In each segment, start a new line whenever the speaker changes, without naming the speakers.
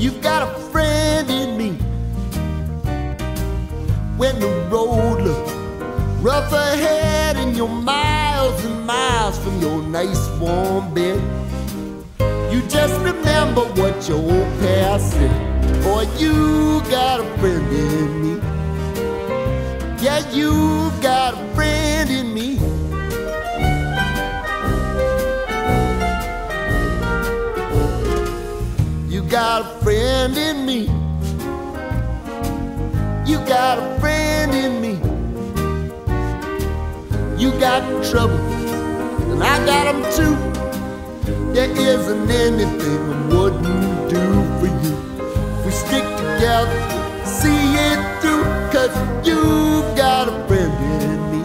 You've got a friend in me. When the road looks rough ahead and you're miles and miles from your nice warm bed, you just remember what your old past said. Boy, you got a friend in me. Yeah, you got a friend in me. You got a friend in me. You got a friend in me. You got trouble, and I got them too. There isn't anything I wouldn't do for you. If we stick together, see it through, 'cause you've got a friend in me.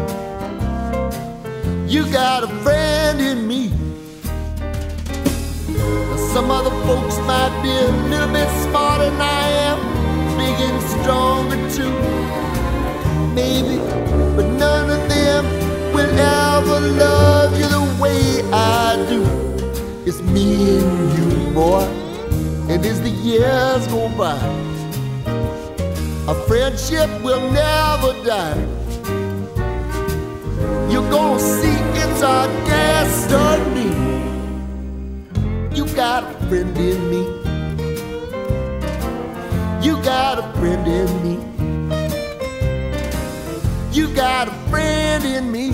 You got a friend in me. Now, some other folks might be a little bit smarter than I am, big and stronger too, maybe, but none of them will ever love you the way I do. It's me and you, boy, and as the years go by, our friendship will never die. You're gonna see it's our destiny. You got a friend in me. You got a friend in me. You got a friend in me.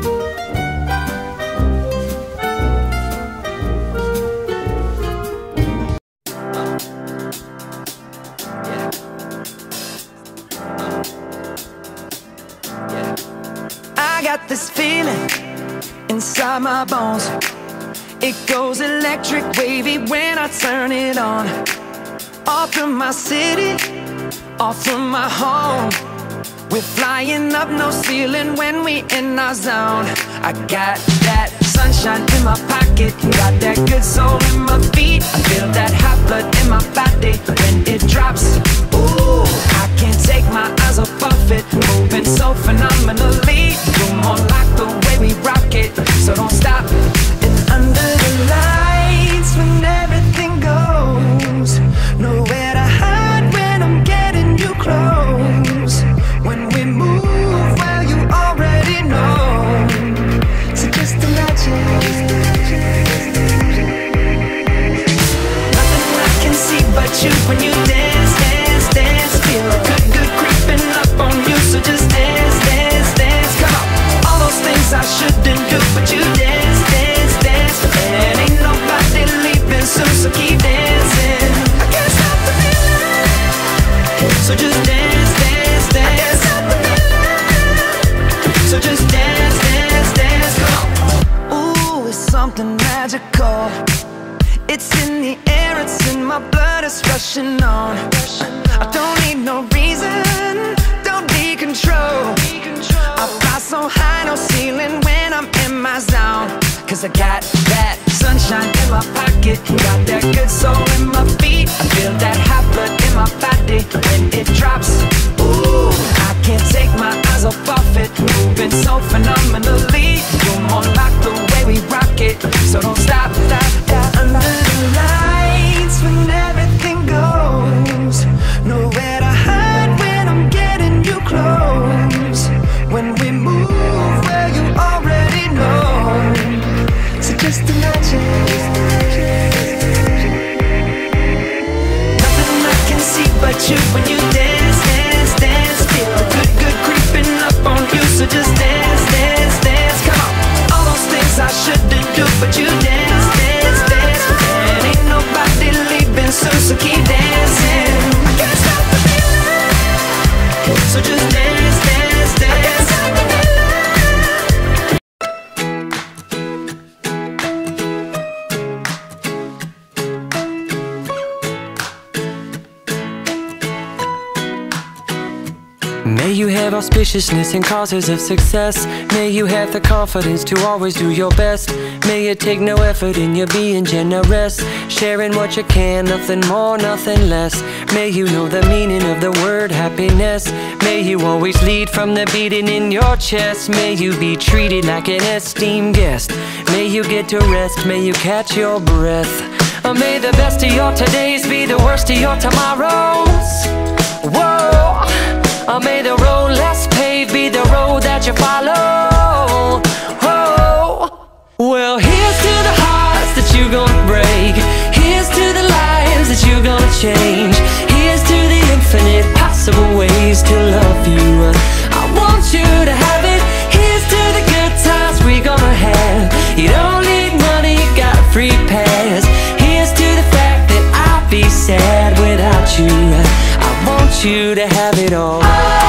I got this feeling inside my bones. It goes electric wavy when I turn it on. Off from my city, off from my home. We're flying up, no ceiling when we in our zone. I got that sunshine in my pocket, got that good soul in my feet. I feel that hot blood in my body when it drops. Ooh, I can't take my eyes off of it, moving so phenomenally. You're more like the way we rock it, so don't stop. And under the lights when everything goes, nowhere to hide when I'm getting you close. When we move, well, you already know. So just imagine. Nothing I can see but you when you dance, dance, dance. Feel good, good creeping up on you. So just dance, dance, dance. Come on. All those things I shouldn't do, but you dance, dance, dance. And ain't nobody leaving soon, so keep dancing. I can't stop the feeling. So just dance, dance, dance. So just dance, dance, dance, come on. Ooh, it's something magical. It's in the air, it's in my blood, it's rushing on. I don't need no reason, don't need control. I fly so high, no ceiling when I'm in my zone. 'Cause I got that sunshine in my pocket, got that good soul in my feet. I feel that hot blood in my body when it drops. Ooh, I can't take my eyes off of it, moving so phenomenally. You're more like the way we rock it, so don't stop, stop, stop. Under the lights when everything goes, nowhere to hide when I'm getting you close. When we move, well, you already know. So just imagine. Nothing I can see but you when you dance, dance, dance. Feel good, good creeping up on you. So just dance, dance, dance. Come on. All those things I shouldn't do, but you dance, dance, dance. And ain't nobody leaving soon, so keep dancing. I can't stop the feeling. So just dance, dance, dance. I can't stop the feeling.
May you have auspiciousness and causes of success. May you have the confidence to always do your best. May you take no effort in your being generous, sharing what you can, nothing more, nothing less. May you know the meaning of the word happiness. May you always lead from the beating in your chest. May you be treated like an esteemed guest. May you get to rest, may you catch your breath. May the best of your todays be the worst of your tomorrows. Whoa. May the road less paved be the road that you follow. Whoa. Well, here's to the hearts that you're gonna break. Here's to the lives that you're gonna change. Here's to the infinite possible ways to love you. I want you to have it. Here's to the good times we're gonna have. You don't need money, you got a free pass. Here's to the fact that I'll be sad without you. I want you to have it all.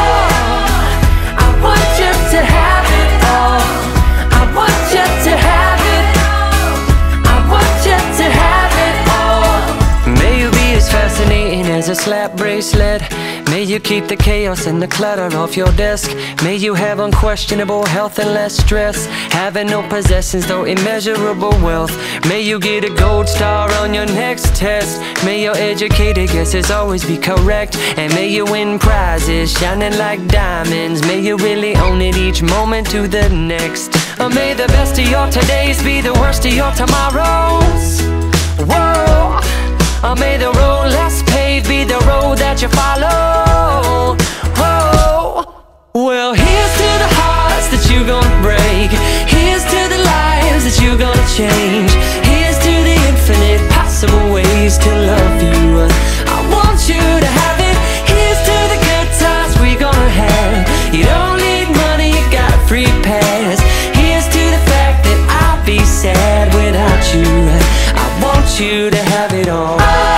I want you to have it all. I want you to have it. I want you to have it all. May you be as fascinating as a slap bracelet. May you keep the chaos and the clutter off your desk. May you have unquestionable health and less stress. Having no possessions though immeasurable wealth. May you get a gold star on your next test. May your educated guesses always be correct. And may you win prizes shining like diamonds. May you really own it each moment to the next. May the best of your todays be the worst of your tomorrows. Whoa. May the road less paved be the road that you follow. Whoa. Well, here's to the hearts that you're gonna break. Here's to the lives that you're gonna change. Here's to the infinite possible ways to love you. I want you to have it. Here's to the good times we're gonna have. You don't need money, you got a free pass. Here's to the fact that I'll be sad without you. I want you to have it all.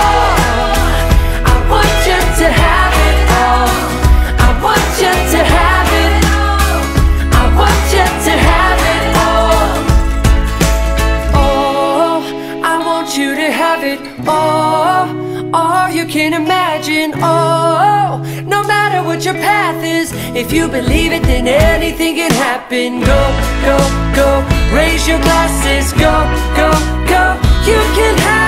I want you to have it all. I want you to have it. I want you to have it all. Oh, I want you to have it all. All you can imagine. Oh, no matter what your path is, if you believe it, then anything can happen. Go, go, go. Raise your glasses. Go, go, go. You can have